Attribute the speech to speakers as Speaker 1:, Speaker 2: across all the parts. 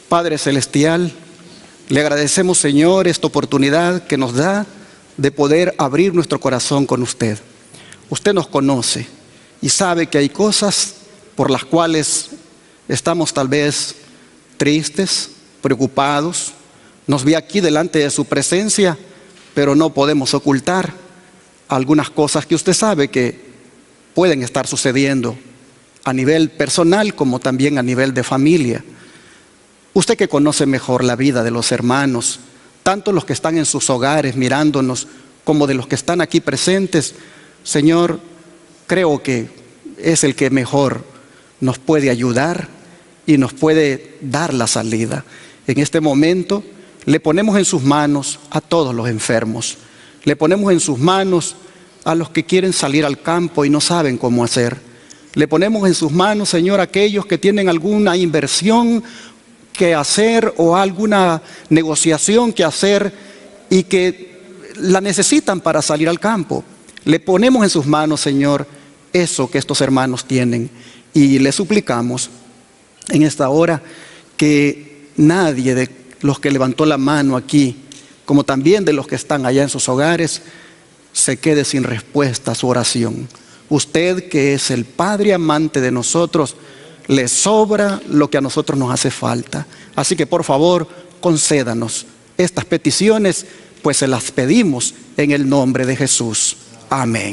Speaker 1: Padre Celestial, le agradecemos, Señor, esta oportunidad que nos da de poder abrir nuestro corazón con usted. Usted nos conoce y sabe que hay cosas por las cuales estamos tal vez tristes, preocupados. Nos ve aquí delante de su presencia, pero no podemos ocultar algunas cosas que usted sabe que pueden estar sucediendo a nivel personal como también a nivel de familia. Usted que conoce mejor la vida de los hermanos, tanto los que están en sus hogares mirándonos como de los que están aquí presentes, Señor, creo que es el que mejor nos puede ayudar y nos puede dar la salida. En este momento le ponemos en sus manos a todos los enfermos. Le ponemos en sus manos a los que quieren salir al campo y no saben cómo hacer. Le ponemos en sus manos, Señor, a aquellos que tienen alguna inversión que hacer o alguna negociación que hacer y que la necesitan para salir al campo. Le ponemos en sus manos, Señor, eso que estos hermanos tienen, y le suplicamos en esta hora que nadie de los que levantó la mano aquí, como también de los que están allá en sus hogares, se quede sin respuesta a su oración. Usted, que es el Padre amante de nosotros, le sobra lo que a nosotros nos hace falta. Así que por favor, concédanos estas peticiones, pues se las pedimos en el nombre de Jesús. Amén.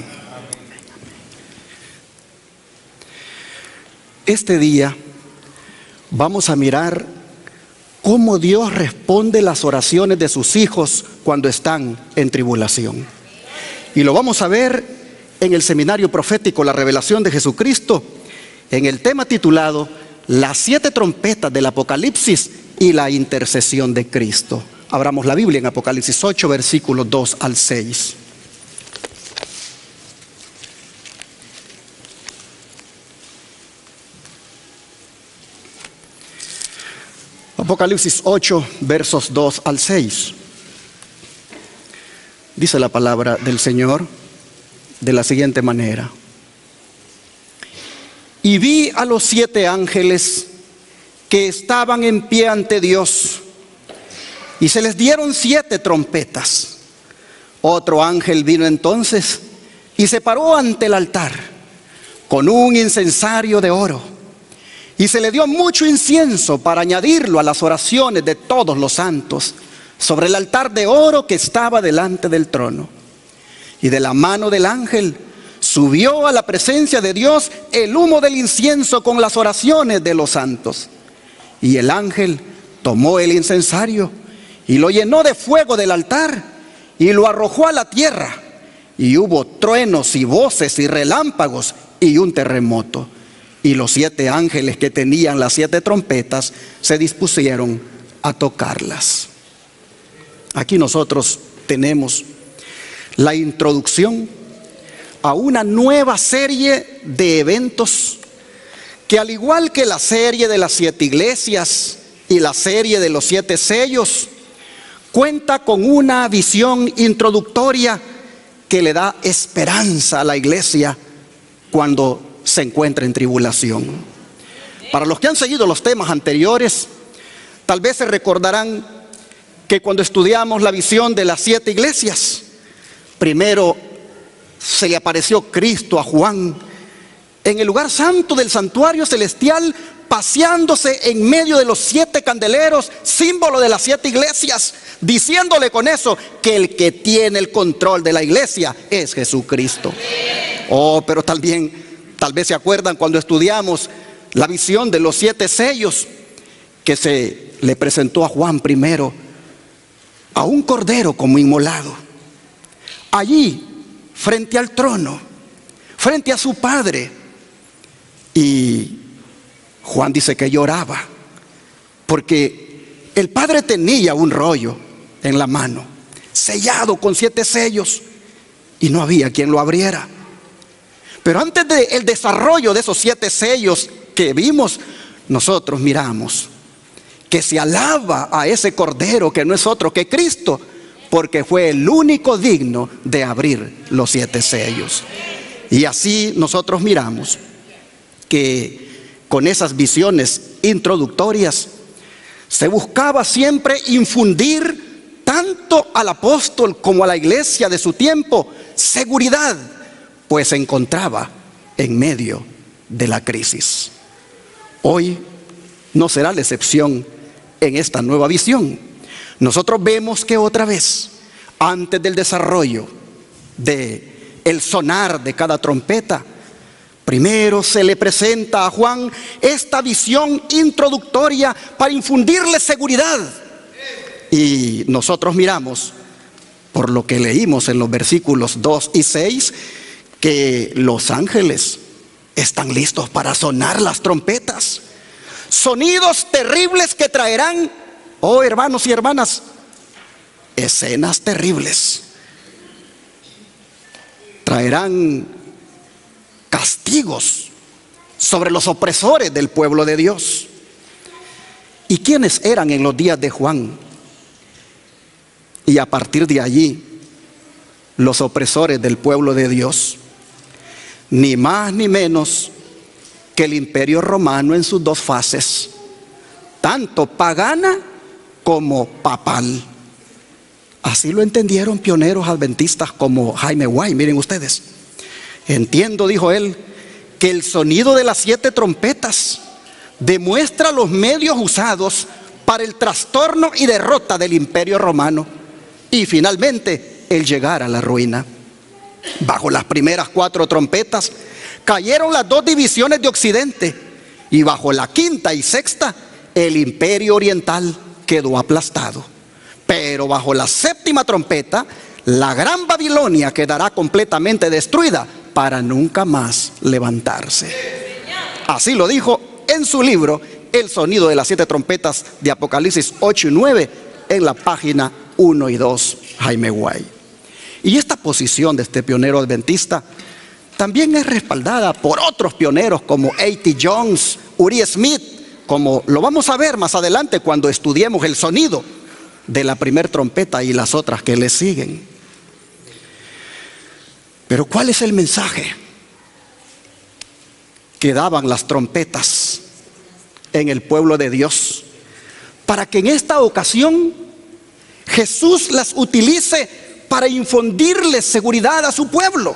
Speaker 1: Este día vamos a mirar cómo Dios responde las oraciones de sus hijos cuando están en tribulación. Y lo vamos a ver en el seminario profético La Revelación de Jesucristo, en el tema titulado Las 7 trompetas del Apocalipsis y la intercesión de Cristo. Abramos la Biblia en Apocalipsis 8, versículos 2 al 6. Apocalipsis 8, versos 2 al 6. Dice la palabra del Señor de la siguiente manera: y vi a los 7 ángeles que estaban en pie ante Dios, y se les dieron 7 trompetas. Otro ángel vino entonces y se paró ante el altar con un incensario de oro, y se le dio mucho incienso para añadirlo a las oraciones de todos los santos sobre el altar de oro que estaba delante del trono. Y de la mano del ángel subió a la presencia de Dios el humo del incienso con las oraciones de los santos. Y el ángel tomó el incensario y lo llenó de fuego del altar y lo arrojó a la tierra. Y hubo truenos y voces y relámpagos y un terremoto. Y los 7 ángeles que tenían las 7 trompetas se dispusieron a tocarlas. Aquí nosotros tenemos la introducción a una nueva serie de eventos que, al igual que la serie de las 7 iglesias y la serie de los 7 sellos, cuenta con una visión introductoria que le da esperanza a la iglesia cuando se encuentra en tribulación. Para los que han seguido los temas anteriores, tal vez se recordarán que cuando estudiamos la visión de las 7 iglesias, primero se le apareció Cristo a Juan en el lugar santo del santuario celestial, paseándose en medio de los 7 candeleros, símbolo de las 7 iglesias, diciéndole con eso que el que tiene el control de la iglesia es Jesucristo. Oh, pero también tal vez se acuerdan cuando estudiamos la visión de los 7 sellos, que se le presentó a Juan primero a un cordero como inmolado, allí frente al trono, frente a su Padre. Y Juan dice que lloraba porque el Padre tenía un rollo en la mano, sellado con 7 sellos, y no había quien lo abriera. Pero antes del desarrollo de esos 7 sellos que vimos, nosotros miramos que se alaba a ese cordero que no es otro que Cristo, porque fue el único digno de abrir los 7 sellos. Y así nosotros miramos que con esas visiones introductorias Se buscaba siempre infundir tanto al apóstol como a la iglesia de su tiempo seguridad, pues se encontraba en medio de la crisis. Hoy no será la excepción en esta nueva visión. Nosotros vemos que otra vez, antes del desarrollo del sonar de cada trompeta, primero se le presenta a Juan esta visión introductoria para infundirle seguridad. Y nosotros miramos, por lo que leímos en los versículos 2 y 6, que los ángeles están listos para sonar las trompetas. Sonidos terribles que traerán, oh hermanos y hermanas, escenas terribles. Traerán castigos sobre los opresores del pueblo de Dios. ¿Y quiénes eran en los días de Juan? Y a partir de allí, los opresores del pueblo de Dios, ni más ni menos que el imperio romano en sus dos fases, tanto pagana como papal. Así lo entendieron pioneros adventistas como Jaime White. Miren ustedes, entiendo, dijo él, que el sonido de las 7 trompetas demuestra los medios usados para el trastorno y derrota del imperio romano y finalmente el llegar a la ruina. Bajo las primeras 4 trompetas cayeron las 2 divisiones de Occidente, y bajo la 5ª y 6ª el imperio oriental quedó aplastado. Pero bajo la 7ª trompeta, la gran Babilonia quedará completamente destruida para nunca más levantarse. Así lo dijo en su libro El sonido de las 7 trompetas, de Apocalipsis 8 y 9, en la página 1 y 2, Jaime White. Y esta posición de este pionero adventista también es respaldada por otros pioneros como A.T. Jones, Uri Smith, como lo vamos a ver más adelante cuando estudiemos el sonido de la primera trompeta y las otras que le siguen. Pero ¿cuál es el mensaje que daban las trompetas en el pueblo de Dios para que en esta ocasión Jesús las utilice para infundirle seguridad a su pueblo?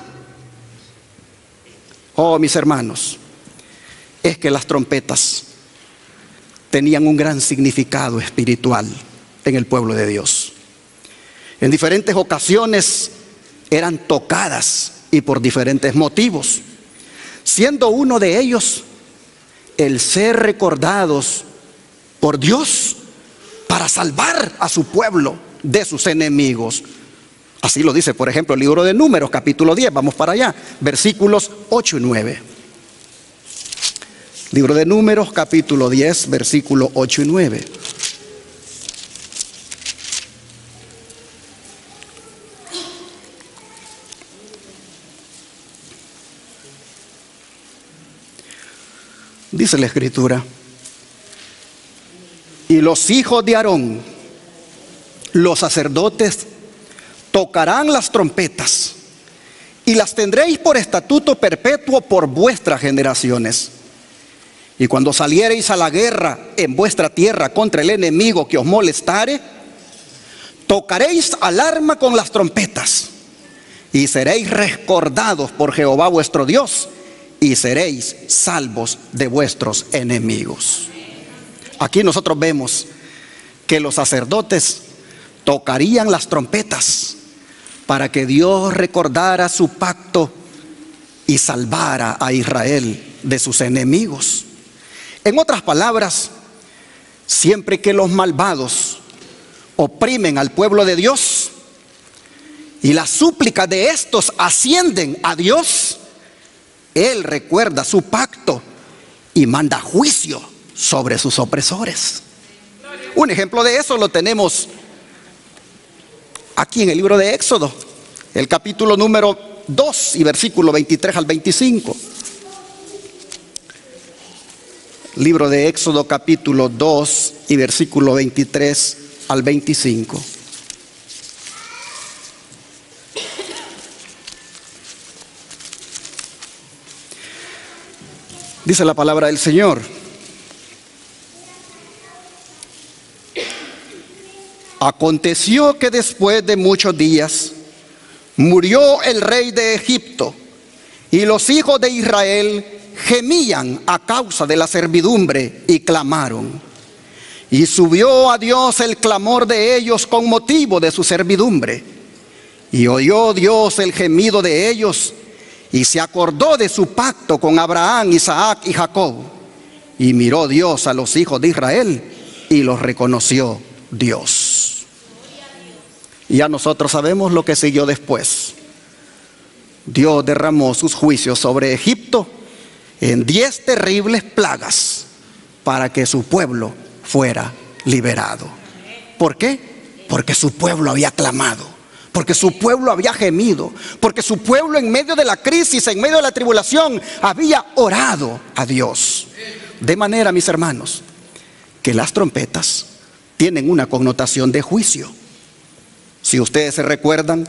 Speaker 1: Oh, mis hermanos, es que las trompetas tenían un gran significado espiritual en el pueblo de Dios. En diferentes ocasiones eran tocadas y por diferentes motivos, siendo uno de ellos el ser recordados por Dios para salvar a su pueblo de sus enemigos. Así lo dice, por ejemplo, el libro de Números, capítulo 10, vamos para allá, versículos 8 y 9. Libro de Números, capítulo 10, versículos 8 y 9. Dice la Escritura: y los hijos de Aarón, los sacerdotes, tocarán las trompetas y las tendréis por estatuto perpetuo por vuestras generaciones. Y cuando saliereis a la guerra en vuestra tierra contra el enemigo que os molestare, tocaréis alarma con las trompetas y seréis recordados por Jehová vuestro Dios y seréis salvos de vuestros enemigos. Aquí nosotros vemos que los sacerdotes tocarían las trompetas para que Dios recordara su pacto y salvara a Israel de sus enemigos. En otras palabras, siempre que los malvados oprimen al pueblo de Dios y las súplicas de estos ascienden a Dios, Él recuerda su pacto y manda juicio sobre sus opresores. Un ejemplo de eso lo tenemos aquí en el libro de Éxodo, el capítulo número 2 y versículo 23 al 25. Libro de Éxodo, capítulo 2 y versículo 23 al 25. Dice la palabra del Señor: Aconteció que después de muchos días murió el rey de Egipto, y los hijos de Israel gemían a causa de la servidumbre y clamaron. Y subió a Dios el clamor de ellos con motivo de su servidumbre. Y oyó Dios el gemido de ellos, y se acordó de su pacto con Abraham, Isaac y Jacob. Y miró Dios a los hijos de Israel y los reconoció Dios. Y ya nosotros sabemos lo que siguió después. Dios derramó sus juicios sobre Egipto en 10 terribles plagas para que su pueblo fuera liberado. ¿Por qué? Porque su pueblo había clamado, porque su pueblo había gemido, porque su pueblo en medio de la crisis, en medio de la tribulación, había orado a Dios. De manera, mis hermanos, que las trompetas tienen una connotación de juicio. Si ustedes se recuerdan,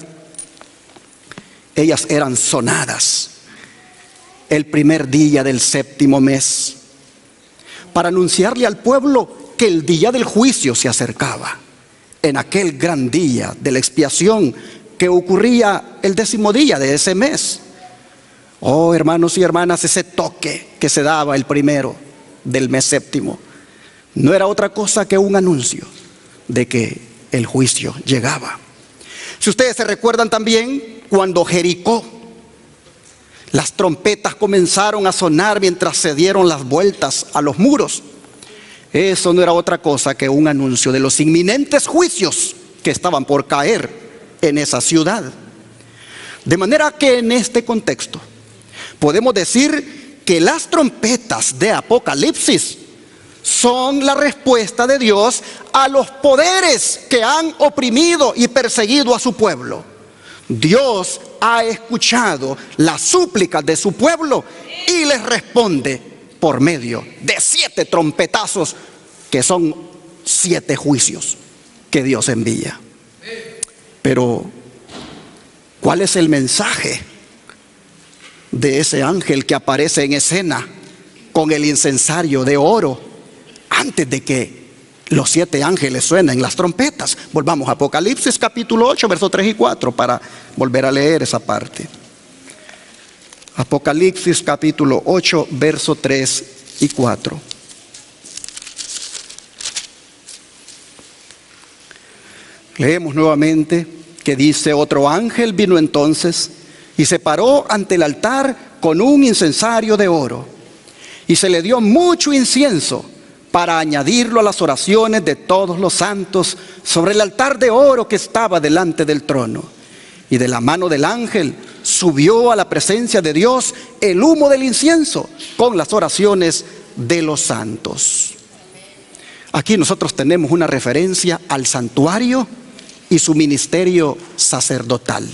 Speaker 1: ellas eran sonadas el primer día del 7º mes para anunciarle al pueblo que el día del juicio se acercaba, en aquel gran día de la expiación que ocurría el 10º día de ese mes. Oh, hermanos y hermanas, ese toque que se daba el primero del mes 7º no era otra cosa que un anuncio de que el juicio llegaba. Si ustedes se recuerdan también, cuando Jericó, las trompetas comenzaron a sonar mientras se dieron las vueltas a los muros. Eso no era otra cosa que un anuncio de los inminentes juicios que estaban por caer en esa ciudad. De manera que en este contexto podemos decir que las trompetas de Apocalipsis son la respuesta de Dios a los poderes que han oprimido y perseguido a su pueblo. Dios ha escuchado las súplicas de su pueblo y les responde por medio de 7 trompetazos, que son 7 juicios que Dios envía. Pero, ¿cuál es el mensaje de ese ángel que aparece en escena con el incensario de oro antes de que los 7 ángeles suenen las trompetas? Volvamos a Apocalipsis capítulo 8, versos 3 y 4 para volver a leer esa parte. Apocalipsis capítulo 8, versos 3 y 4. Leemos nuevamente que dice: otro ángel vino entonces y se paró ante el altar con un incensario de oro, y se le dio mucho incienso para añadirlo a las oraciones de todos los santos sobre el altar de oro que estaba delante del trono. Y de la mano del ángel subió a la presencia de Dios el humo del incienso con las oraciones de los santos. Aquí nosotros tenemos una referencia al santuario y su ministerio sacerdotal.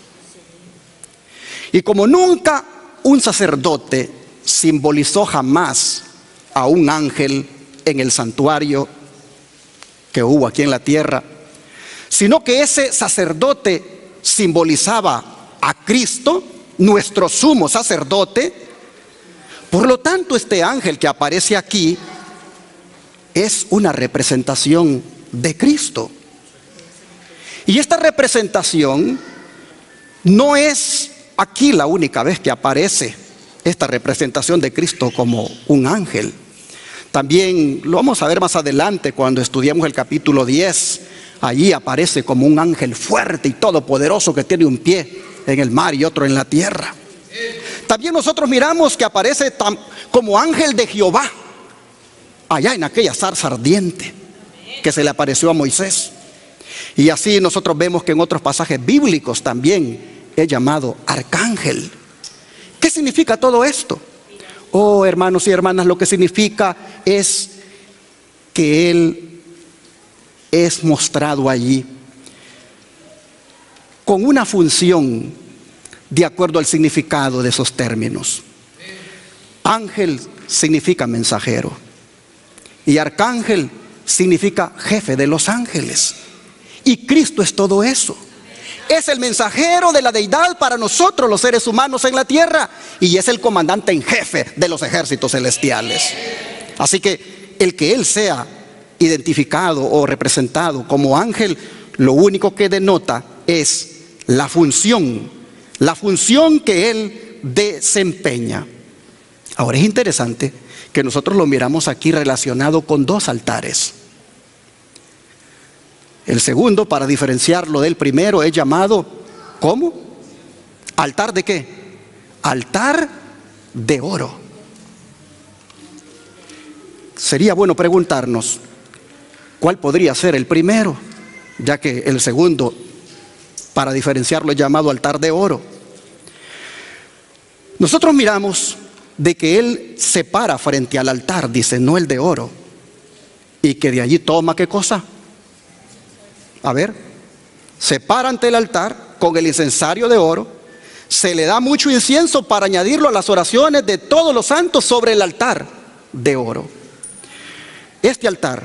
Speaker 1: Y como nunca un sacerdote simbolizó jamás a un ángel en el santuario que hubo aquí en la tierra, sino que ese sacerdote simbolizaba a Cristo, nuestro sumo sacerdote. Por lo tanto, este ángel que aparece aquí es una representación de Cristo. Y esta representación no es aquí la única vez que aparece esta representación de Cristo como un ángel. También lo vamos a ver más adelante cuando estudiemos el capítulo 10. Allí aparece como un ángel fuerte y todopoderoso que tiene un pie en el mar y otro en la tierra. También nosotros miramos que aparece como ángel de Jehová allá en aquella zarza ardiente que se le apareció a Moisés. Y así nosotros vemos que en otros pasajes bíblicos también es llamado arcángel. ¿Qué significa todo esto? Oh, hermanos y hermanas, lo que significa es que Él es mostrado allí con una función de acuerdo al significado de esos términos. Ángel significa mensajero y arcángel significa jefe de los ángeles. Y Cristo es todo eso. Es el mensajero de la deidad para nosotros los seres humanos en la tierra, y es el comandante en jefe de los ejércitos celestiales. Así que el que Él sea identificado o representado como ángel, lo único que denota es la función que él desempeña. Ahora es interesante que nosotros lo miramos aquí relacionado con dos altares. El segundo, para diferenciarlo del primero, es llamado, ¿cómo? ¿Altar de qué? Altar de oro. Sería bueno preguntarnos, ¿cuál podría ser el primero? Ya que el segundo, para diferenciarlo, es llamado altar de oro. Nosotros miramos de que él se para frente al altar, dice, no el de oro, y que de allí toma, ¿qué cosa? A ver, se para ante el altar con el incensario de oro, se le da mucho incienso para añadirlo a las oraciones de todos los santos sobre el altar de oro. Este altar,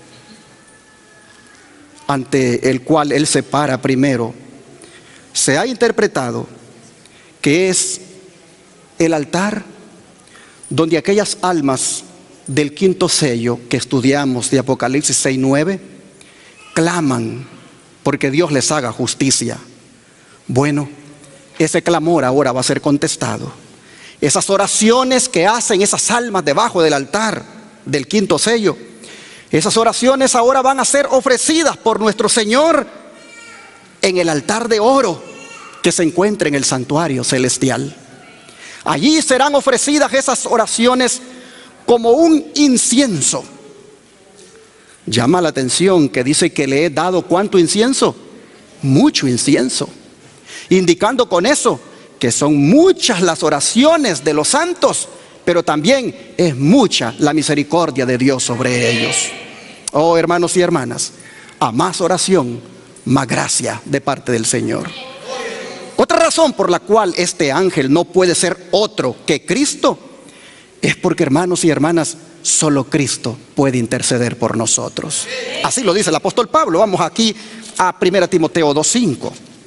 Speaker 1: ante el cual él se para primero, se ha interpretado que es el altar donde aquellas almas del quinto sello que estudiamos de Apocalipsis 6:9 claman porque Dios les haga justicia. Bueno, ese clamor ahora va a ser contestado. Esas oraciones que hacen esas almas debajo del altar del quinto sello, esas oraciones ahora van a ser ofrecidas por nuestro Señor en el altar de oro que se encuentra en el santuario celestial. Allí serán ofrecidas esas oraciones como un incienso. Llama la atención que dice que le he dado ¿cuánto incienso? Mucho incienso, indicando con eso que son muchas las oraciones de los santos, pero también es mucha la misericordia de Dios sobre ellos. Oh, hermanos y hermanas, a más oración, más gracia de parte del Señor. Otra razón por la cual este ángel no puede ser otro que Cristo es porque, hermanos y hermanas, solo Cristo puede interceder por nosotros. Así lo dice el apóstol Pablo. Vamos aquí a 1 Timoteo 2:5.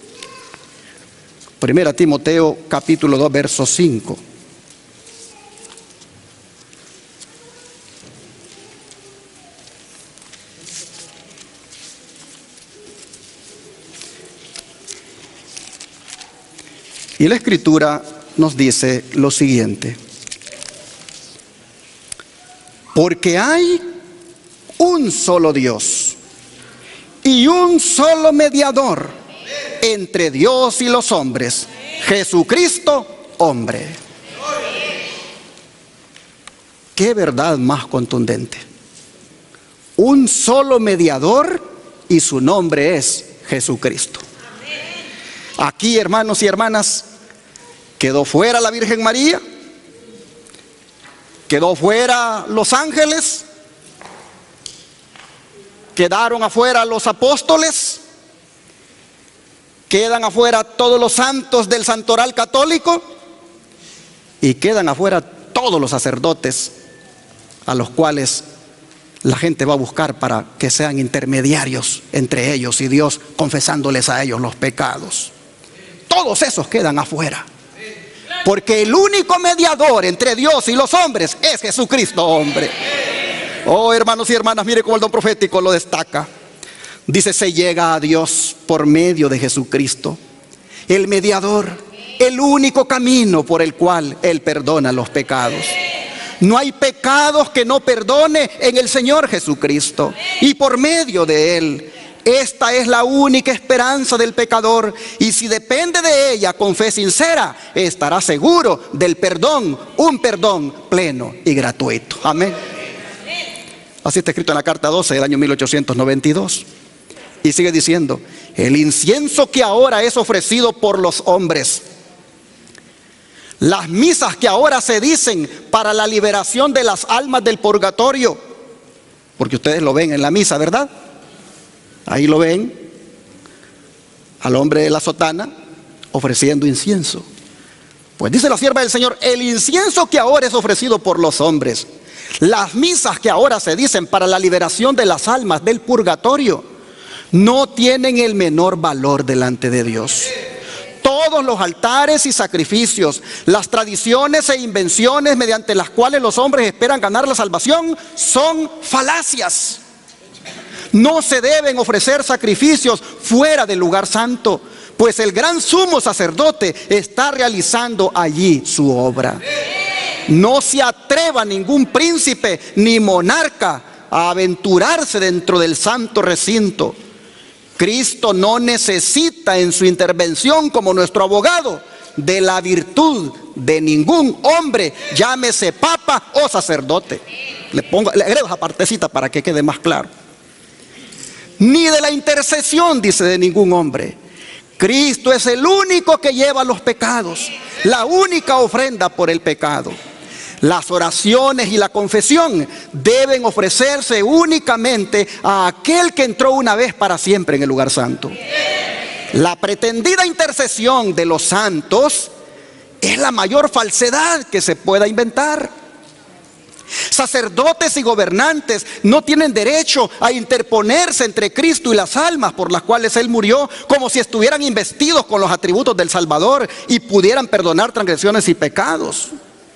Speaker 1: 1 Timoteo capítulo 2, verso 5. Y la Escritura nos dice lo siguiente: porque hay un solo Dios y un solo mediador entre Dios y los hombres, Jesucristo, hombre. Qué verdad más contundente. Un solo mediador y su nombre es Jesucristo. Aquí, hermanos y hermanas, quedó fuera la Virgen María, quedó fuera los ángeles, quedaron afuera los apóstoles, quedan afuera todos los santos del santoral católico y quedan afuera todos los sacerdotes a los cuales la gente va a buscar para que sean intermediarios entre ellos y Dios, confesándoles a ellos los pecados. Todos esos quedan afuera, porque el único mediador entre Dios y los hombres es Jesucristo, hombre. Oh, hermanos y hermanas, mire cómo el don profético lo destaca. Dice, se llega a Dios por medio de Jesucristo, el mediador, el único camino por el cual Él perdona los pecados. No hay pecados que no perdone en el Señor Jesucristo, y por medio de Él. Esta es la única esperanza del pecador, y si depende de ella con fe sincera, estará seguro del perdón, un perdón pleno y gratuito. Amén. Así está escrito en la carta 12 del año 1892. Y sigue diciendo, el incienso que ahora es ofrecido por los hombres, las misas que ahora se dicen para la liberación de las almas del purgatorio, porque ustedes lo ven en la misa, ¿verdad? Ahí lo ven, al hombre de la sotana ofreciendo incienso. Pues dice la sierva del Señor, el incienso que ahora es ofrecido por los hombres, las misas que ahora se dicen para la liberación de las almas del purgatorio, no tienen el menor valor delante de Dios. Todos los altares y sacrificios, las tradiciones e invenciones mediante las cuales los hombres esperan ganar la salvación, son falacias. No se deben ofrecer sacrificios fuera del lugar santo, pues el gran sumo sacerdote está realizando allí su obra. No se atreva ningún príncipe ni monarca a aventurarse dentro del santo recinto. Cristo no necesita en su intervención como nuestro abogado de la virtud de ningún hombre, llámese papa o sacerdote. Le agrego esa partecita para que quede más claro. Ni de la intercesión, dice, de ningún hombre. Cristo es el único que lleva los pecados, la única ofrenda por el pecado. Las oraciones y la confesión deben ofrecerse únicamente a aquel que entró una vez para siempre en el lugar santo. La pretendida intercesión de los santos es la mayor falsedad que se pueda inventar. Sacerdotes y gobernantes no tienen derecho a interponerse entre Cristo y las almas por las cuales Él murió, como si estuvieran investidos con los atributos del Salvador y pudieran perdonar transgresiones y pecados.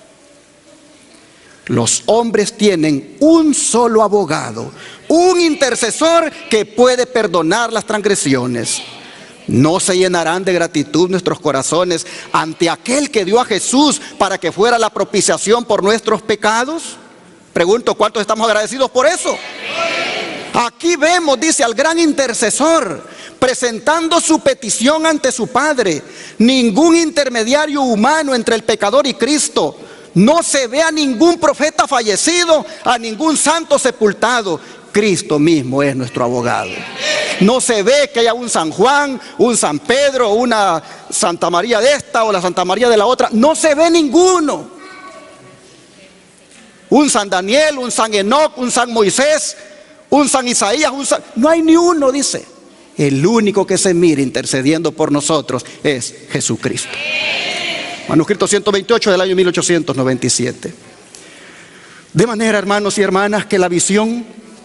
Speaker 1: Los hombres tienen un solo abogado, un intercesor que puede perdonar las transgresiones. ¿No se llenarán de gratitud nuestros corazones ante aquel que dio a Jesús para que fuera la propiciación por nuestros pecados? Pregunto, ¿cuántos estamos agradecidos por eso? Aquí vemos, dice, al gran intercesor presentando su petición ante su Padre. Ningún intermediario humano entre el pecador y Cristo. No se ve a ningún profeta fallecido, a ningún santo sepultado. Cristo mismo es nuestro abogado. No se ve que haya un San Juan, un San Pedro, una Santa María de esta o la Santa María de la otra. No se ve ninguno. Un San Daniel, un San Enoc, un San Moisés, un San Isaías, no hay ni uno, dice. El único que se mira intercediendo por nosotros es Jesucristo. Manuscrito 128 del año 1897. De manera, hermanos y hermanas, que la visión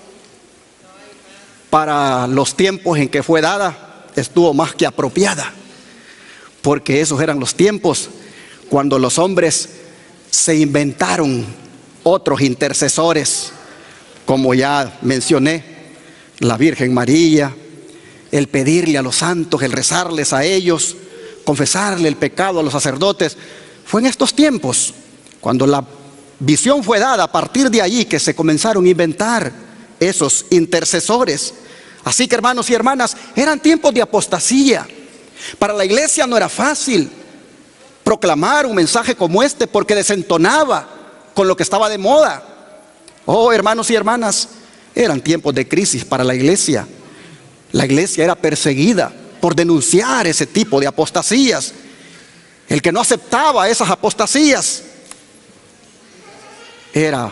Speaker 1: para los tiempos en que fue dada estuvo más que apropiada, porque esos eran los tiempos cuando los hombres se inventaron otros intercesores, como ya mencioné, la Virgen María, el pedirle a los santos, el rezarles a ellos, confesarle el pecado a los sacerdotes. Fue en estos tiempos, cuando la visión fue dada, a partir de allí que se comenzaron a inventar esos intercesores. Así que, hermanos y hermanas, eran tiempos de apostasía. Para la iglesia no era fácil proclamar un mensaje como este, porque desentonaba con lo que estaba de moda. Oh, hermanos y hermanas, eran tiempos de crisis para la iglesia. La iglesia era perseguida por denunciar ese tipo de apostasías. El que no aceptaba esas apostasías era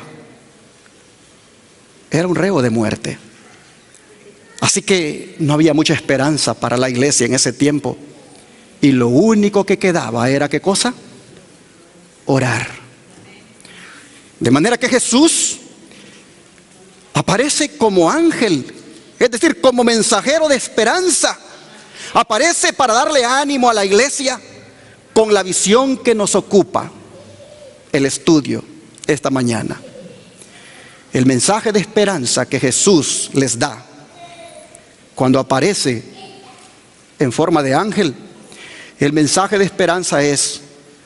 Speaker 1: un reo de muerte. Así que no había mucha esperanza para la iglesia en ese tiempo. Y lo único que quedaba era, ¿qué cosa? Orar. De manera que Jesús aparece como ángel, es decir, como mensajero de esperanza. Aparece para darle ánimo a la iglesia con la visión que nos ocupa el estudio esta mañana. El mensaje de esperanza que Jesús les da cuando aparece en forma de ángel, el mensaje de esperanza es: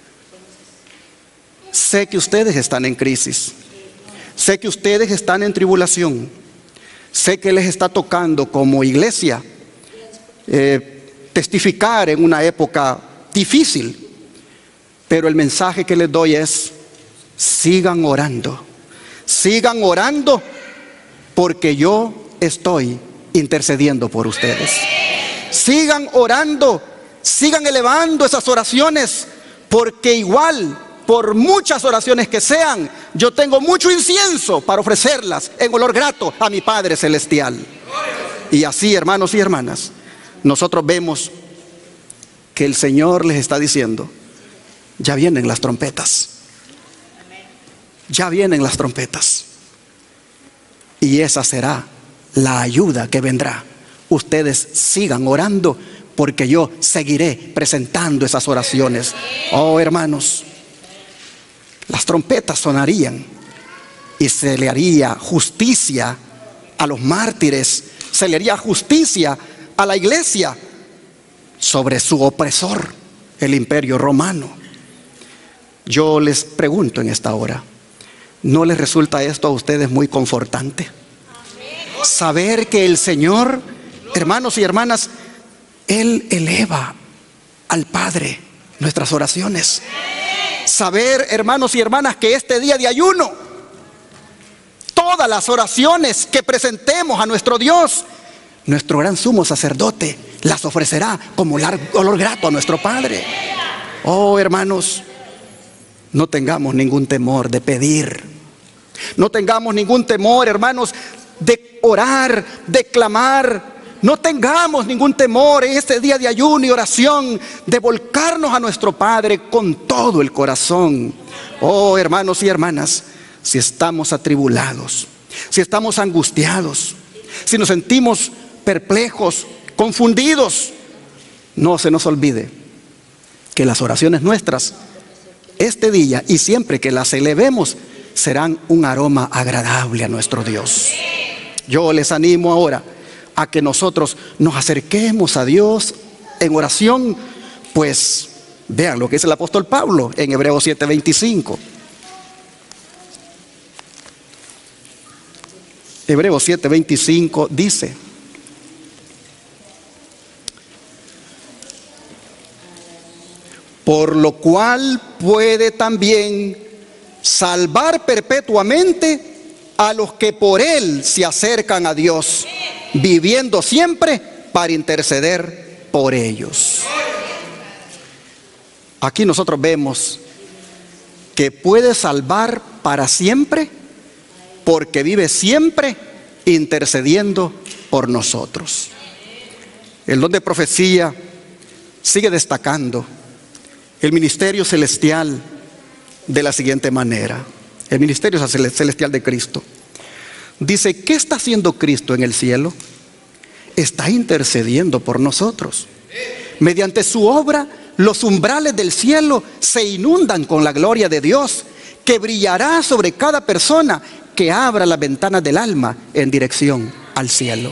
Speaker 1: sé que ustedes están en crisis, sé que ustedes están en tribulación, sé que les está tocando como iglesia testificar en una época difícil, pero el mensaje que les doy es: sigan orando porque yo estoy intercediendo por ustedes. Sigan orando, sigan elevando esas oraciones, porque igual, por muchas oraciones que sean, yo tengo mucho incienso para ofrecerlas en olor grato a mi Padre Celestial. Y así, hermanos y hermanas, nosotros vemos que el Señor les está diciendo: ya vienen las trompetas. Ya vienen las trompetas. Y esa será la ayuda que vendrá. Ustedes sigan orando, porque yo seguiré presentando esas oraciones. Oh, hermanos, las trompetas sonarían y se le haría justicia a los mártires, se le haría justicia a la iglesia sobre su opresor, el imperio romano. Yo les pregunto en esta hora, ¿no les resulta esto a ustedes muy confortante? Saber que el Señor, hermanos y hermanas, Él eleva al Padre nuestras oraciones. Saber, hermanos y hermanas, que este día de ayuno, todas las oraciones que presentemos a nuestro Dios, nuestro gran sumo sacerdote las ofrecerá como olor grato a nuestro Padre. Oh, hermanos, no tengamos ningún temor de pedir. No tengamos ningún temor, hermanos, de orar, de clamar. No tengamos ningún temor en este día de ayuno y oración de volcarnos a nuestro Padre con todo el corazón. Oh, hermanos y hermanas, si estamos atribulados, si estamos angustiados, si nos sentimos perplejos, confundidos, no se nos olvide que las oraciones nuestras este día y siempre que las elevemos serán un aroma agradable a nuestro Dios. Yo les animo ahora a que nosotros nos acerquemos a Dios en oración. Pues vean lo que dice el apóstol Pablo en Hebreos 7:25. Hebreos 7:25 dice: por lo cual puede también salvar perpetuamente a los que por Él se acercan a Dios, viviendo siempre para interceder por ellos. Aquí nosotros vemos que puede salvar para siempre, porque vive siempre intercediendo por nosotros. El don de profecía sigue destacando el ministerio celestial de la siguiente manera. El ministerio celestial de Cristo. Dice, ¿qué está haciendo Cristo en el cielo? Está intercediendo por nosotros. Mediante su obra, los umbrales del cielo se inundan con la gloria de Dios, que brillará sobre cada persona que abra las ventanas del alma en dirección al cielo.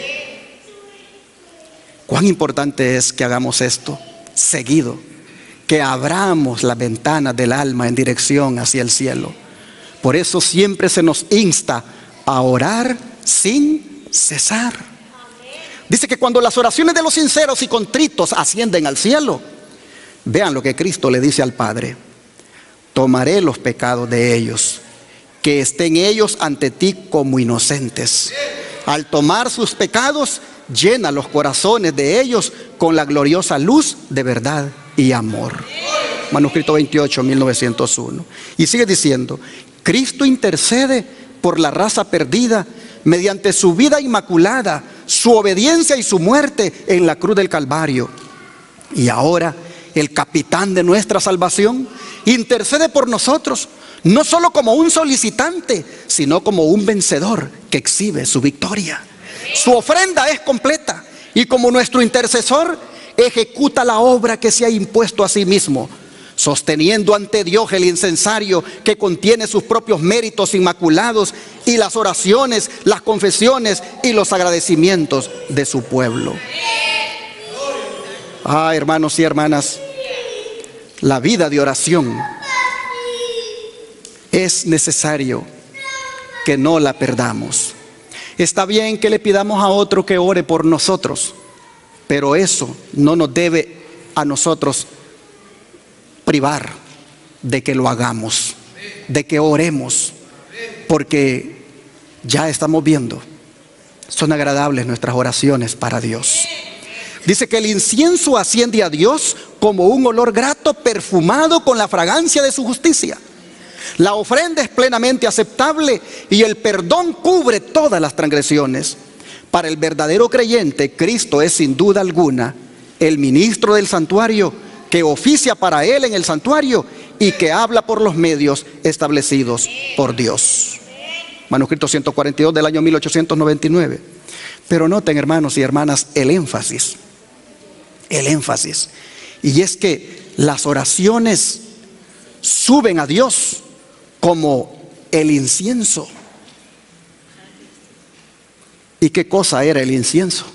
Speaker 1: Cuán importante es que hagamos esto seguido, que abramos las ventanas del alma en dirección hacia el cielo. Por eso siempre se nos insta a orar sin cesar. Dice que cuando las oraciones de los sinceros y contritos ascienden al cielo, vean lo que Cristo le dice al Padre: tomaré los pecados de ellos, que estén ellos ante ti como inocentes. Al tomar sus pecados, llena los corazones de ellos con la gloriosa luz de verdad y amor. Manuscrito 28, 1901. Y sigue diciendo: Cristo intercede por la raza perdida mediante su vida inmaculada, su obediencia y su muerte en la cruz del Calvario. Y ahora el capitán de nuestra salvación intercede por nosotros, no solo como un solicitante, sino como un vencedor que exhibe su victoria. Su ofrenda es completa y como nuestro intercesor ejecuta la obra que se ha impuesto a sí mismo, sosteniendo ante Dios el incensario que contiene sus propios méritos inmaculados y las oraciones, las confesiones y los agradecimientos de su pueblo. Hermanos y hermanas, la vida de oración es necesario que no la perdamos. Está bien que le pidamos a otro que ore por nosotros, pero eso no nos debe a nosotros privar de que lo hagamos, de que oremos, porque ya estamos viendo, son agradables nuestras oraciones para Dios. Dice que el incienso asciende a Dios como un olor grato perfumado con la fragancia de su justicia. La ofrenda es plenamente aceptable y el perdón cubre todas las transgresiones. Para el verdadero creyente, Cristo es sin duda alguna el ministro del santuario, que oficia para él en el santuario y que habla por los medios establecidos por Dios. Manuscrito 142 del año 1899. Pero noten, hermanos y hermanas, el énfasis. Y es que las oraciones suben a Dios como el incienso. ¿Y qué cosa era el incienso?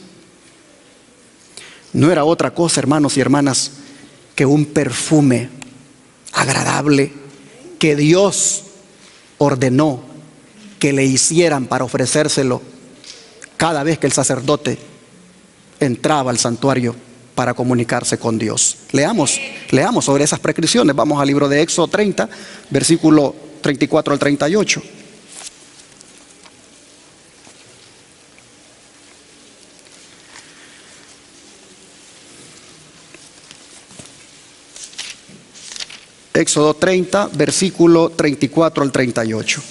Speaker 1: No era otra cosa, hermanos y hermanas, que un perfume agradable que Dios ordenó que le hicieran para ofrecérselo cada vez que el sacerdote entraba al santuario para comunicarse con Dios. Leamos sobre esas prescripciones. Vamos al libro de Éxodo 30, versículo 34 al 38. Éxodo 30, versículo 34 al 38.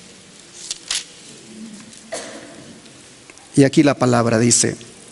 Speaker 1: Y aquí la palabra dice: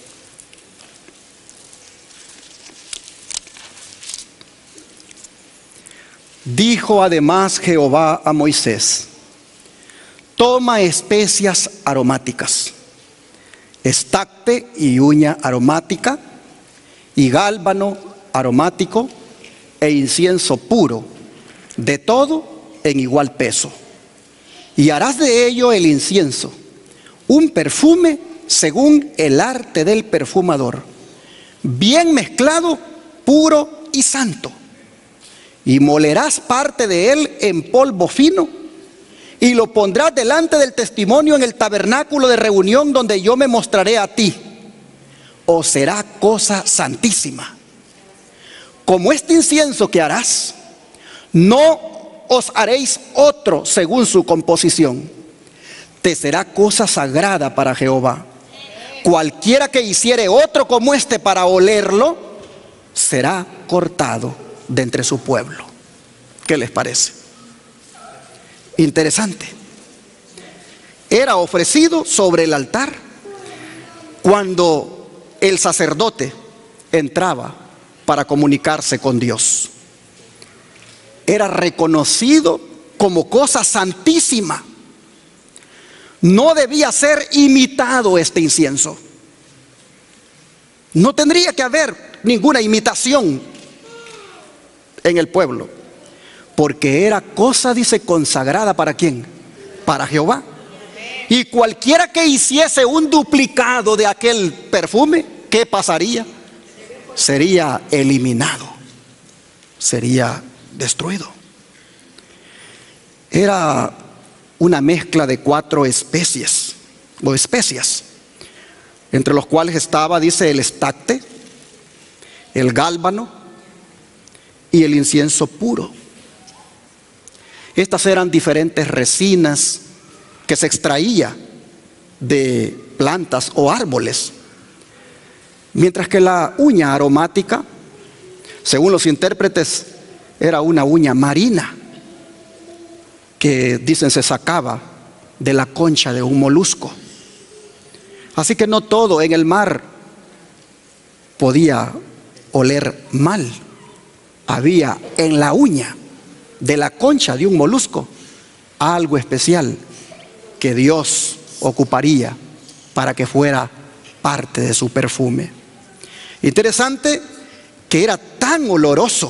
Speaker 1: dijo además Jehová a Moisés: toma especias aromáticas, estacte y uña aromática, y gálbano aromático, e incienso puro, de todo en igual peso. Y harás de ello el incienso un perfume según el arte del perfumador, bien mezclado, puro y santo. Y molerás parte de él en polvo fino, y lo pondrás delante del testimonio en el tabernáculo de reunión donde yo me mostraré a ti. O será cosa santísima. Como este incienso que harás, no os haréis otro según su composición. Te será cosa sagrada para Jehová. Cualquiera que hiciere otro como este para olerlo, será cortado de entre su pueblo. ¿Qué les parece? Interesante. Era ofrecido sobre el altar cuando el sacerdote entraba para comunicarse con Dios. Era reconocido como cosa santísima. No debía ser imitado este incienso. No tendría que haber ninguna imitación en el pueblo, porque era cosa, dice, consagrada ¿para quién? Para Jehová. Y cualquiera que hiciese un duplicado de aquel perfume, ¿qué pasaría? Sería eliminado, sería destruido. Era una mezcla de 4 especies o especias, entre los cuales estaba, dice, el estacte, el gálbano y el incienso puro. Estas eran diferentes resinas que se extraía de plantas o árboles, mientras que la uña aromática, según los intérpretes, era una uña marina que dicen se sacaba de la concha de un molusco. Así que no todo en el mar podía oler mal. Había en la uña de la concha de un molusco algo especial que Dios ocuparía para que fuera parte de su perfume. Interesante que era tan oloroso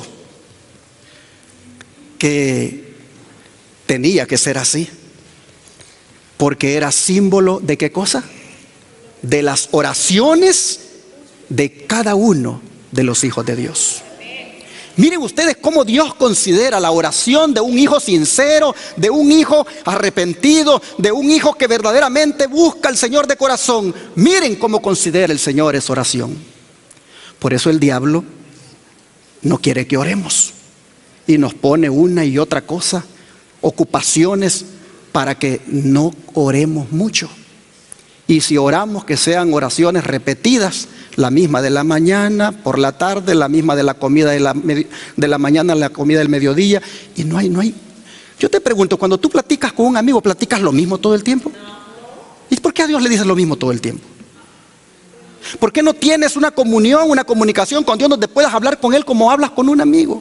Speaker 1: que tenía que ser así, porque era símbolo de ¿qué cosa? De las oraciones de cada uno de los hijos de Dios. Miren ustedes cómo Dios considera la oración de un hijo sincero, de un hijo arrepentido, de un hijo que verdaderamente busca al Señor de corazón. Miren cómo considera el Señor esa oración. Por eso el diablo no quiere que oremos y nos pone una y otra cosa, ocupaciones para que no oremos mucho. Y si oramos, que sean oraciones repetidas, la misma de la mañana, por la tarde, la misma de la comida de la mañana, la comida del mediodía. Y no hay. Yo te pregunto, cuando tú platicas con un amigo, ¿platicas lo mismo todo el tiempo? ¿Y por qué a Dios le dices lo mismo todo el tiempo? ¿Por qué no tienes una comunión, una comunicación con Dios donde puedas hablar con Él como hablas con un amigo?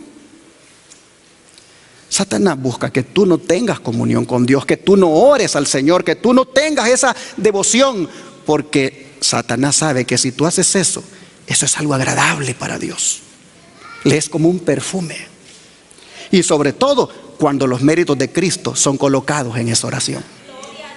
Speaker 1: Satanás busca que tú no tengas comunión con Dios, que tú no ores al Señor, que tú no tengas esa devoción, porque Satanás sabe que si tú haces eso, eso es algo agradable para Dios. Le es como un perfume. Y sobre todo cuando los méritos de Cristo son colocados en esa oración.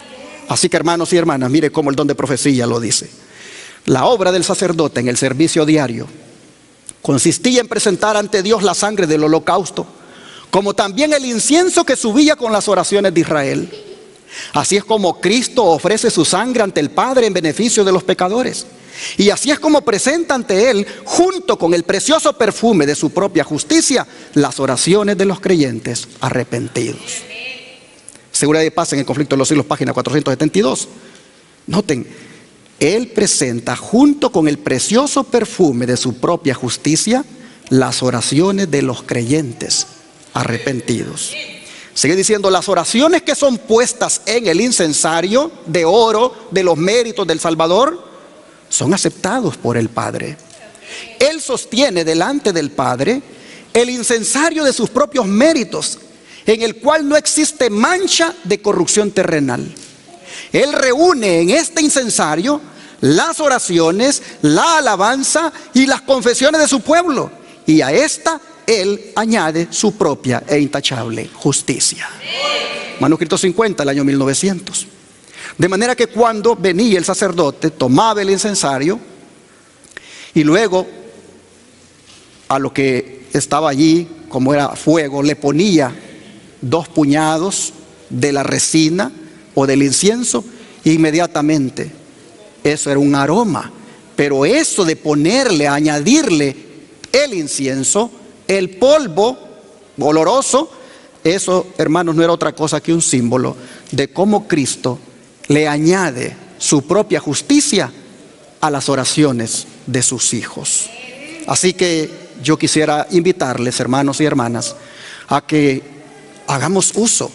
Speaker 1: Así que, hermanos y hermanas, mire cómo el don de profecía lo dice. La obra del sacerdote en el servicio diario consistía en presentar ante Dios la sangre del holocausto, como también el incienso que subía con las oraciones de Israel. Así es como Cristo ofrece su sangre ante el Padre en beneficio de los pecadores. Y así es como presenta ante Él, junto con el precioso perfume de su propia justicia, las oraciones de los creyentes arrepentidos. Seguridad y paz en el conflicto de los siglos, página 472. Noten, Él presenta junto con el precioso perfume de su propia justicia las oraciones de los creyentes arrepentidos. Sigue diciendo, las oraciones que son puestas en el incensario de oro de los méritos del Salvador son aceptados por el Padre. Él sostiene delante del Padre el incensario de sus propios méritos, en el cual no existe mancha de corrupción terrenal. Él reúne en este incensario las oraciones, la alabanza y las confesiones de su pueblo, y a esta Él añade su propia e intachable justicia. Manuscrito 50, el año 1900. De manera que cuando venía el sacerdote, tomaba el incensario y luego a lo que estaba allí, como era fuego, le ponía 2 puñados de la resina o del incienso, e inmediatamente eso era un aroma. Pero eso de ponerle, añadirle el incienso, el polvo oloroso, eso, hermanos, no era otra cosa que un símbolo de cómo Cristo le añade su propia justicia a las oraciones de sus hijos. Así que yo quisiera invitarles, hermanos y hermanas, a que hagamos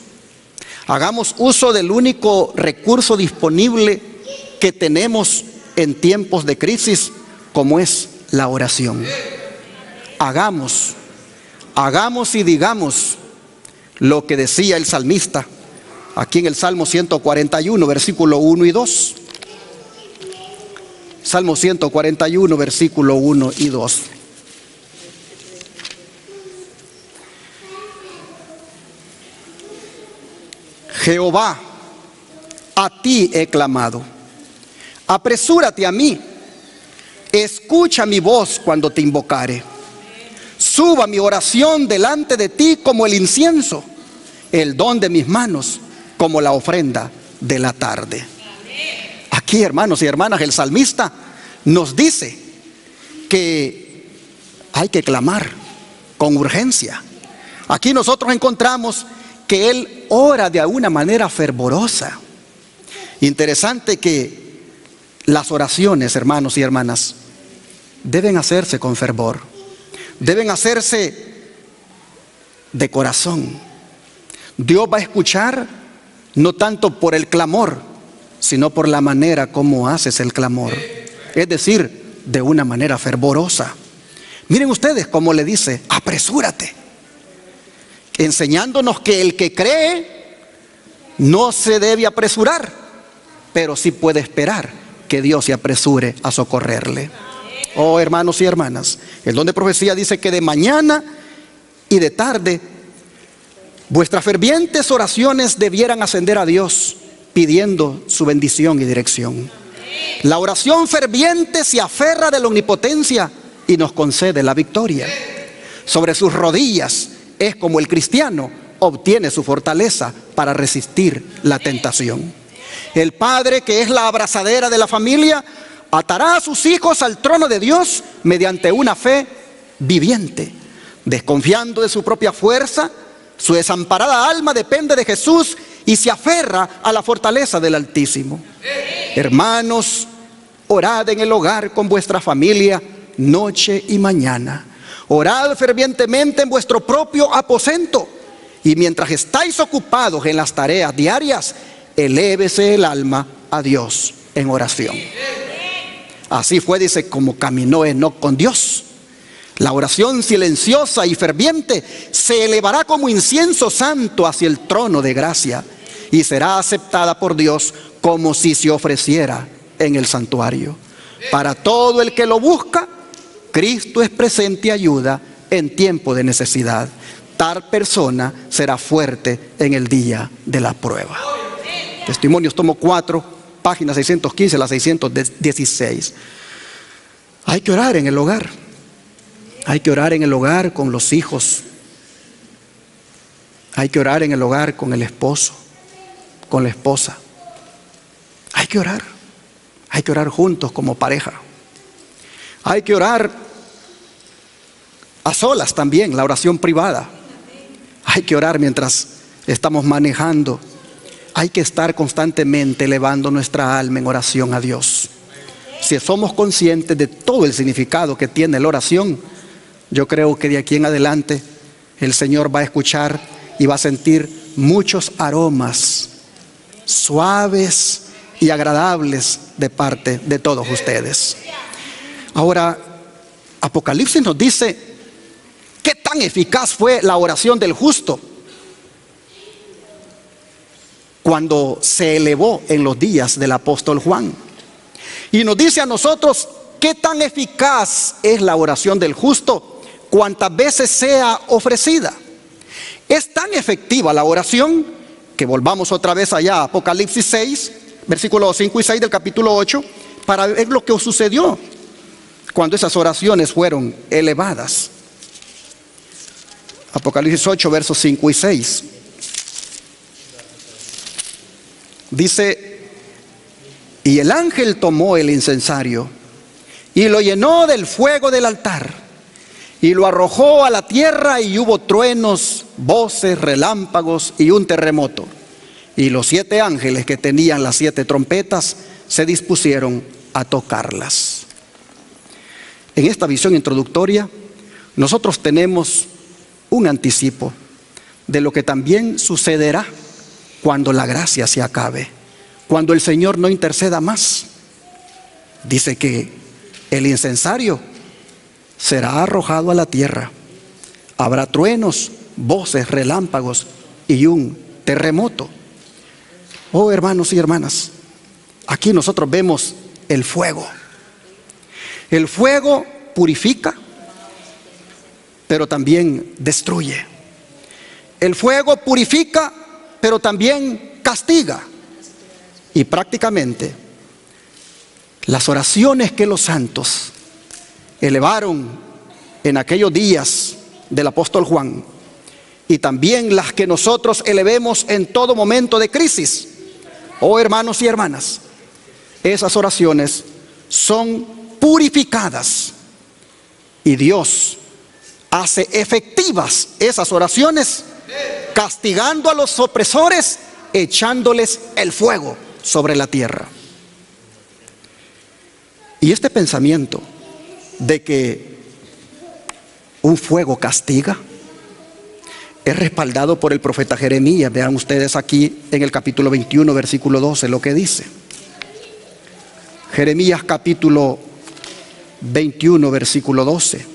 Speaker 1: uso del único recurso disponible que tenemos en tiempos de crisis, como es la oración. Hagamos y digamos lo que decía el salmista aquí en el Salmo 141, versículo 1 y 2. Salmo 141, versículo 1 y 2. Jehová, a ti he clamado, apresúrate a mí, escucha mi voz cuando te invocare. Suba mi oración delante de ti como el incienso, el don de mis manos como la ofrenda de la tarde. Aquí, hermanos y hermanas, el salmista nos dice que hay que clamar con urgencia. Aquí nosotros encontramos que él ora de una manera fervorosa. Interesante que las oraciones, hermanos y hermanas, deben hacerse con fervor, deben hacerse de corazón. Dios va a escuchar no tanto por el clamor, sino por la manera como haces el clamor, es decir, de una manera fervorosa. Miren ustedes cómo le dice, apresúrate, enseñándonos que el que cree no se debe apresurar, pero sí puede esperar que Dios se apresure a socorrerle. Oh, hermanos y hermanas, el don de profecía dice que de mañana y de tarde vuestras fervientes oraciones debieran ascender a Dios pidiendo su bendición y dirección. La oración ferviente se aferra de la omnipotencia y nos concede la victoria. Sobre sus rodillas es como el cristiano obtiene su fortaleza para resistir la tentación. El padre, que es la abrazadera de la familia, atará a sus hijos al trono de Dios mediante una fe viviente. Desconfiando de su propia fuerza, su desamparada alma depende de Jesús y se aferra a la fortaleza del Altísimo. Hermanos, orad en el hogar con vuestra familia noche y mañana. Orad fervientemente en vuestro propio aposento. Y mientras estáis ocupados en las tareas diarias, elévese el alma a Dios en oración. Así fue, dice, como caminó Enoc con Dios. La oración silenciosa y ferviente se elevará como incienso santo hacia el trono de gracia y será aceptada por Dios como si se ofreciera en el santuario. Para todo el que lo busca, Cristo es presente y ayuda en tiempo de necesidad. Tal persona será fuerte en el día de la prueba. Testimonios, tomo 4, página 615 a la 616. Hay que orar en el hogar. Hay que orar en el hogar con los hijos. Hay que orar en el hogar con el esposo, con la esposa. Hay que orar. Hay que orar juntos como pareja. Hay que orar a solas también, la oración privada. Hay que orar mientras estamos manejando. Hay que estar constantemente elevando nuestra alma en oración a Dios. Si somos conscientes de todo el significado que tiene la oración, yo creo que de aquí en adelante el Señor va a escuchar y va a sentir muchos aromas suaves y agradables de parte de todos ustedes. Ahora, Apocalipsis nos dice qué tan eficaz fue la oración del justo cuando se elevó en los días del apóstol Juan. Y nos dice a nosotros qué tan eficaz es la oración del justo cuantas veces sea ofrecida. Es tan efectiva la oración que volvamos otra vez allá a Apocalipsis 6, versículos 5 y 6 del capítulo 8, para ver lo que sucedió cuando esas oraciones fueron elevadas. Apocalipsis 8, versos 5 y 6. Dice: y el ángel tomó el incensario y lo llenó del fuego del altar y lo arrojó a la tierra, y hubo truenos, voces, relámpagos y un terremoto. Y los 7 ángeles que tenían las 7 trompetas se dispusieron a tocarlas. En esta visión introductoria, nosotros tenemos un anticipo de lo que también sucederá cuando la gracia se acabe, cuando el Señor no interceda más. Dice que el incensario será arrojado a la tierra. Habrá truenos, voces, relámpagos y un terremoto. Oh, hermanos y hermanas, aquí nosotros vemos el fuego. El fuego purifica, pero también destruye. El fuego purifica, pero también castiga. Y prácticamente las oraciones que los santos elevaron en aquellos días del apóstol Juan, y también las que nosotros elevemos en todo momento de crisis, oh hermanos y hermanas, esas oraciones son purificadas, y Dios hace efectivas esas oraciones, castigando a los opresores, echándoles el fuego sobre la tierra. Y este pensamiento de que un fuego castiga es respaldado por el profeta Jeremías. Vean ustedes aquí en el capítulo 21, versículo 12, lo que dice. Jeremías capítulo 21, versículo 12.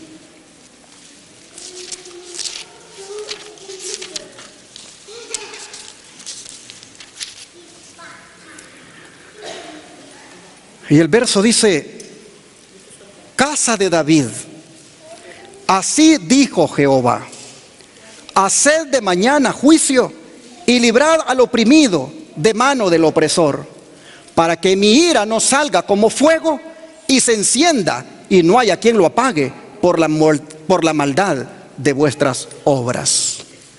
Speaker 1: Y el verso dice: casa de David, así dijo Jehová, haced de mañana juicio y librad al oprimido de mano del opresor, para que mi ira no salga como fuego y se encienda y no haya quien lo apague por la maldad de vuestras obras.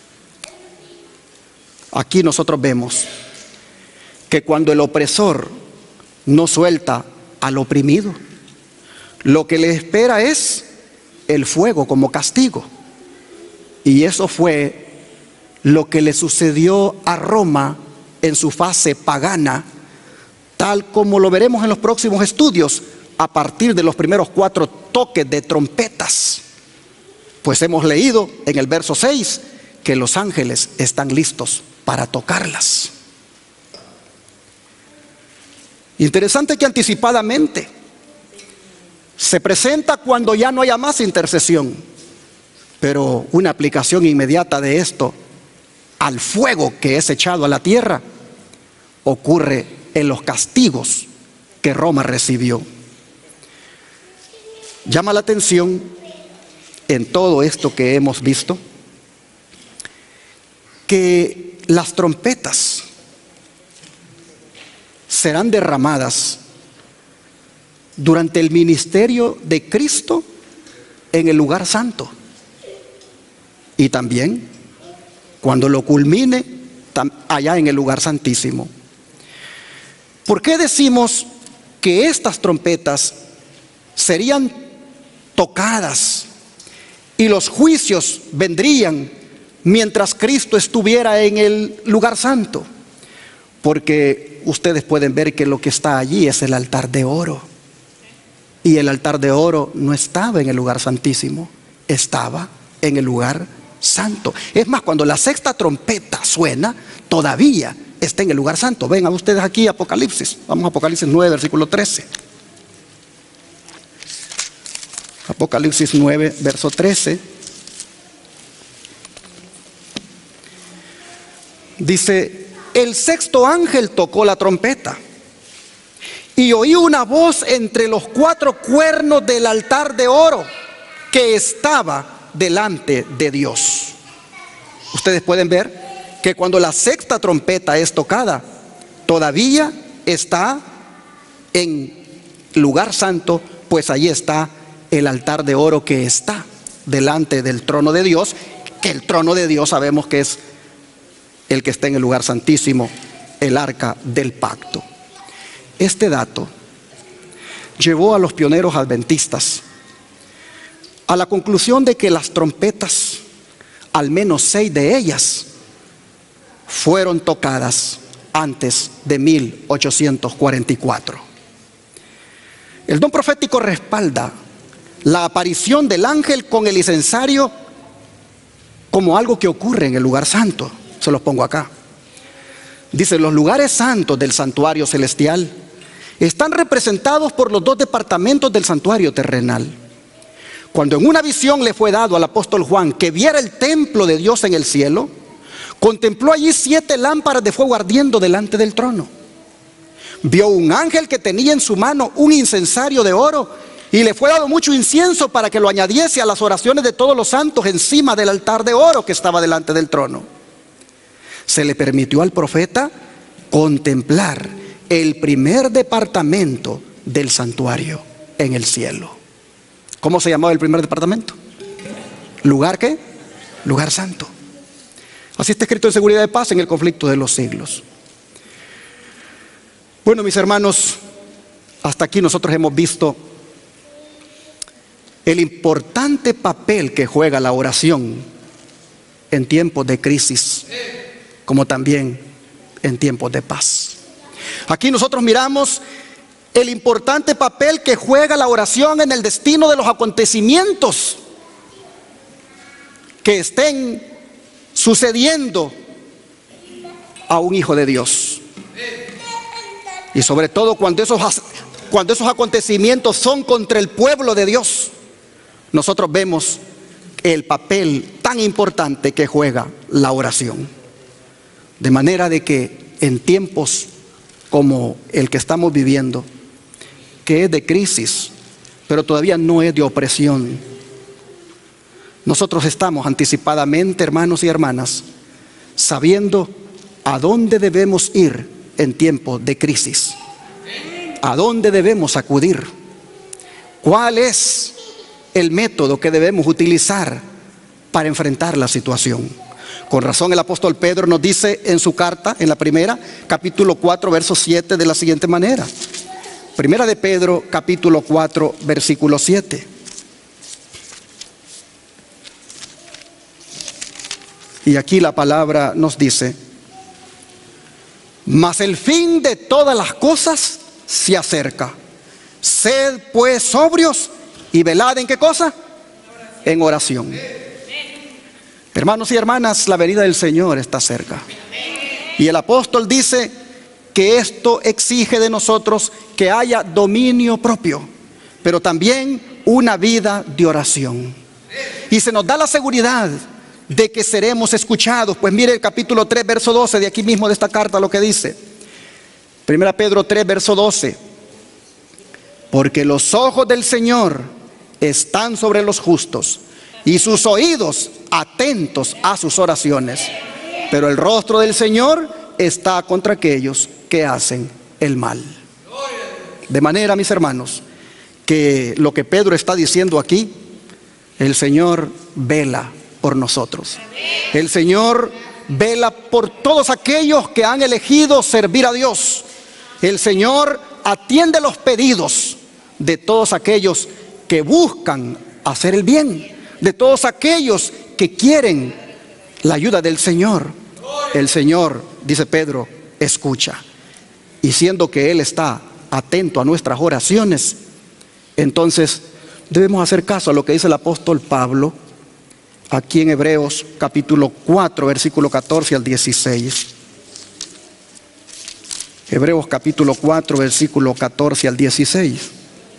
Speaker 1: Aquí nosotros vemos que cuando el opresor no suelta al oprimido, lo que le espera es el fuego como castigo. Y eso fue lo que le sucedió a Roma en su fase pagana, tal como lo veremos en los próximos estudios a partir de los primeros 4 toques de trompetas. Pues hemos leído en el verso 6 que los ángeles están listos para tocarlas. Interesante que anticipadamente se presenta cuando ya no haya más intercesión, pero una aplicación inmediata de esto al fuego que es echado a la tierra ocurre en los castigos que Roma recibió. Llama la atención en todo esto que hemos visto que las trompetas serán derramadas durante el ministerio de Cristo en el lugar santo. Y también cuando lo culmine allá en el lugar santísimo. ¿Por qué decimos que estas trompetas serían tocadas y los juicios vendrían mientras Cristo estuviera en el lugar santo? Porque ustedes pueden ver que lo que está allí es el altar de oro. Y el altar de oro no estaba en el lugar santísimo, estaba en el lugar santo. Es más, cuando la sexta trompeta suena, todavía está en el lugar santo. Vengan ustedes aquí a Apocalipsis. Vamos a Apocalipsis 9, versículo 13. Apocalipsis 9, verso 13. Dice: el sexto ángel tocó la trompeta y oí una voz entre los cuatro cuernos del altar de oro que estaba delante de Dios. Ustedes pueden ver que cuando la sexta trompeta es tocada, todavía está en lugar santo, pues allí está el altar de oro que está delante del trono de Dios, que el trono de Dios sabemos que es el que está en el lugar santísimo, el arca del pacto. Este dato llevó a los pioneros adventistas a la conclusión de que las trompetas, al menos 6 de ellas, fueron tocadas antes de 1844. El don profético respalda la aparición del ángel con el incensario como algo que ocurre en el lugar santo. Se los pongo acá. Dice: los lugares santos del santuario celestial están representados por los 2 departamentos del santuario terrenal. Cuando en una visión le fue dado al apóstol Juan que viera el templo de Dios en el cielo, contempló allí 7 lámparas de fuego ardiendo delante del trono. Vio un ángel que tenía en su mano un incensario de oro, y le fue dado mucho incienso para que lo añadiese a las oraciones de todos los santos encima del altar de oro que estaba delante del trono. Se le permitió al profeta contemplar el primer departamento del santuario en el cielo. ¿Cómo se llamaba el primer departamento? ¿Lugar qué? Lugar santo. Así está escrito en Seguridad de Paz en el conflicto de los siglos. Bueno, mis hermanos, hasta aquí nosotros hemos visto el importante papel que juega la oración en tiempos de crisis, como también en tiempos de paz. Aquí nosotros miramos el importante papel que juega la oración en el destino de los acontecimientos que estén sucediendo a un hijo de Dios. Y sobre todo cuando esos acontecimientos son contra el pueblo de Dios, nosotros vemos el papel tan importante que juega la oración. De manera de que en tiempos como el que estamos viviendo, que es de crisis, pero todavía no es de opresión, nosotros estamos anticipadamente, hermanos y hermanas, sabiendo a dónde debemos ir en tiempos de crisis, a dónde debemos acudir, cuál es el método que debemos utilizar para enfrentar la situación. Con razón el apóstol Pedro nos dice en su carta, en la primera, capítulo 4, verso 7, de la siguiente manera. Primera de Pedro, capítulo 4, versículo 7. Y aquí la palabra nos dice: mas el fin de todas las cosas se acerca. Sed pues sobrios y velad, ¿en qué cosa? En oración. Hermanos y hermanas, la venida del Señor está cerca. Y el apóstol dice que esto exige de nosotros que haya dominio propio, pero también una vida de oración. Y se nos da la seguridad de que seremos escuchados. Pues mire el capítulo 3, verso 12 de aquí mismo de esta carta, lo que dice. Primera Pedro 3, verso 12. Porque los ojos del Señor están sobre los justos y sus oídos atentos a sus oraciones, pero el rostro del Señor está contra aquellos que hacen el mal. De manera, mis hermanos, que lo que Pedro está diciendo aquí, el Señor vela por nosotros. El Señor vela por todos aquellos que han elegido servir a Dios. El Señor atiende los pedidos de todos aquellos que buscan hacer el bien, de todos aquellos que quieren la ayuda del Señor. El Señor, dice Pedro, escucha. Y siendo que Él está atento a nuestras oraciones, entonces debemos hacer caso a lo que dice el apóstol Pablo aquí en Hebreos capítulo 4, versículo 14 al 16. Hebreos capítulo 4, versículo 14 al 16.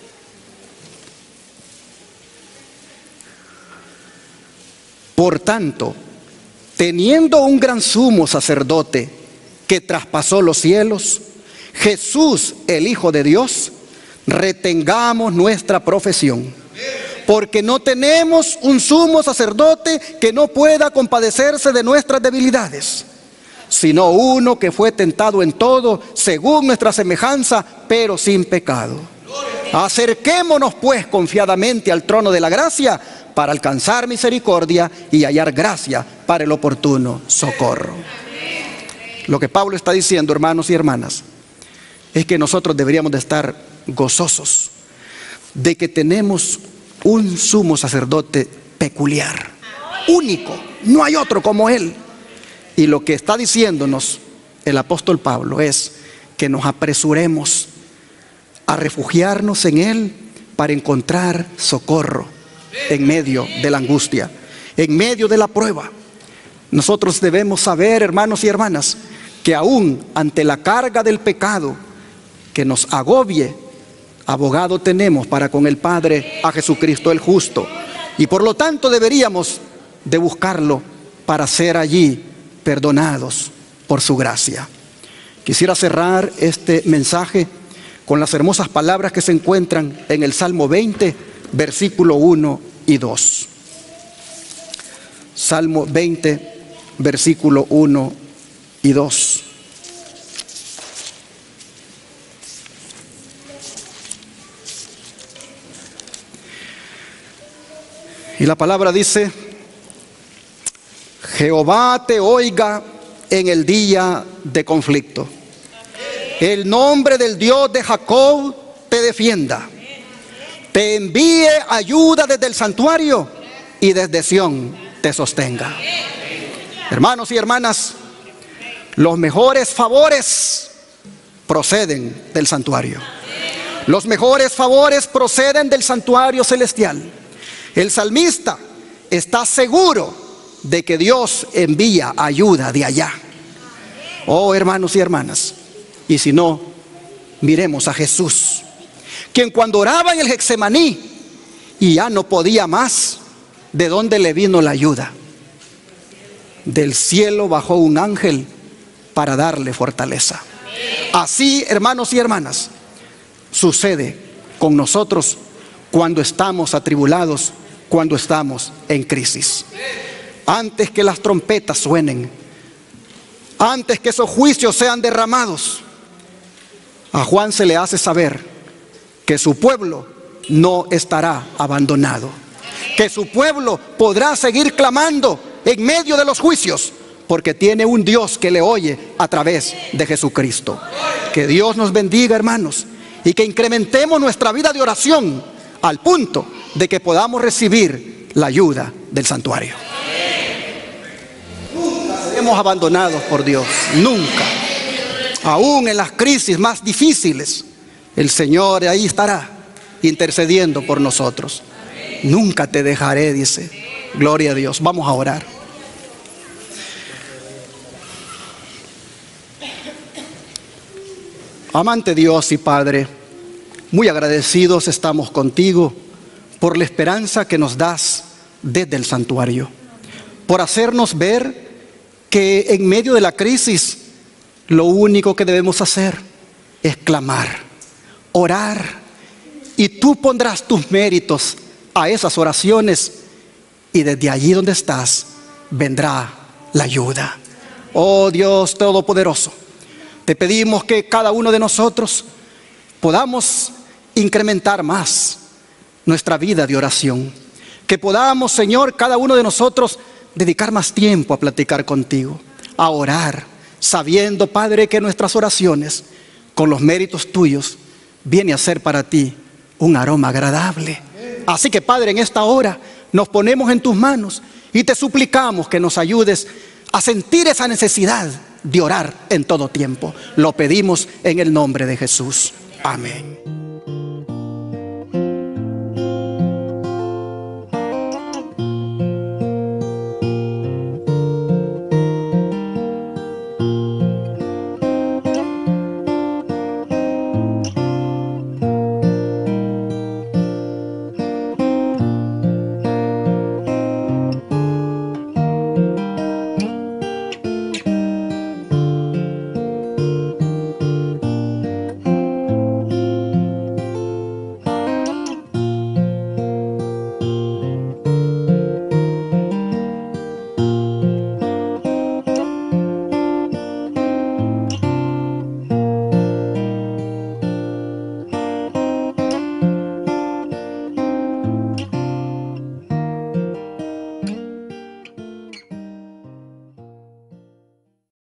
Speaker 1: Por tanto, teniendo un gran sumo sacerdote que traspasó los cielos, Jesús, el Hijo de Dios, retengamos nuestra profesión. Porque no tenemos un sumo sacerdote que no pueda compadecerse de nuestras debilidades, sino uno que fue tentado en todo, según nuestra semejanza, pero sin pecado. Acerquémonos pues confiadamente al trono de la gracia, para alcanzar misericordia y hallar gracia para el oportuno socorro. Lo que Pablo está diciendo, hermanos y hermanas, es que nosotros deberíamos de estar gozosos de que tenemos un sumo sacerdote peculiar, único, no hay otro como él. Y lo que está diciéndonos el apóstol Pablo es que nos apresuremos a refugiarnos en él para encontrar socorro en medio de la angustia, en medio de la prueba. Nosotros debemos saber, hermanos y hermanas, que aún ante la carga del pecado que nos agobie, abogado tenemos para con el Padre a Jesucristo el justo. Y por lo tanto deberíamos de buscarlo para ser allí perdonados por su gracia. Quisiera cerrar este mensaje con las hermosas palabras que se encuentran en el Salmo 20, versículo 1 y 2. Salmo 20, versículo 1 y 2. Y la palabra dice: Jehová te oiga en el día de conflicto. El nombre del Dios de Jacob te defienda. Te envíe ayuda desde el santuario y desde Sión te sostenga. Hermanos y hermanas, los mejores favores proceden del santuario. Los mejores favores proceden del santuario celestial. El salmista está seguro de que Dios envía ayuda de allá. Oh, hermanos y hermanas, y si no, miremos a Jesús, quien cuando oraba en el Getsemaní y ya no podía más, ¿de dónde le vino la ayuda? Del cielo bajó un ángel para darle fortaleza. Así, hermanos y hermanas, sucede con nosotros cuando estamos atribulados, cuando estamos en crisis. Antes que las trompetas suenen, antes que esos juicios sean derramados, a Juan se le hace saber que su pueblo no estará abandonado, que su pueblo podrá seguir clamando en medio de los juicios, porque tiene un Dios que le oye a través de Jesucristo. Que Dios nos bendiga, hermanos, y que incrementemos nuestra vida de oración al punto de que podamos recibir la ayuda del santuario. Nunca seremos abandonados por Dios, nunca. Aún en las crisis más difíciles, el Señor ahí estará intercediendo por nosotros. Nunca te dejaré, dice. Gloria a Dios. Vamos a orar. Amante Dios y Padre, muy agradecidos estamos contigo por la esperanza que nos das desde el santuario, por hacernos ver que en medio de la crisis lo único que debemos hacer es clamar, orar, y tú pondrás tus méritos a esas oraciones y desde allí donde estás vendrá la ayuda. Oh Dios Todopoderoso, Te pedimos que cada uno de nosotros podamos incrementar más nuestra vida de oración. Que podamos, Señor, cada uno de nosotros dedicar más tiempo a platicar contigo, a orar, sabiendo, Padre, que nuestras oraciones, con los méritos tuyos, viene a ser para ti un aroma agradable. Así que, Padre, en esta hora nos ponemos en tus manos y te suplicamos que nos ayudes a sentir esa necesidad de orar en todo tiempo. Lo pedimos en el nombre de Jesús. Amén.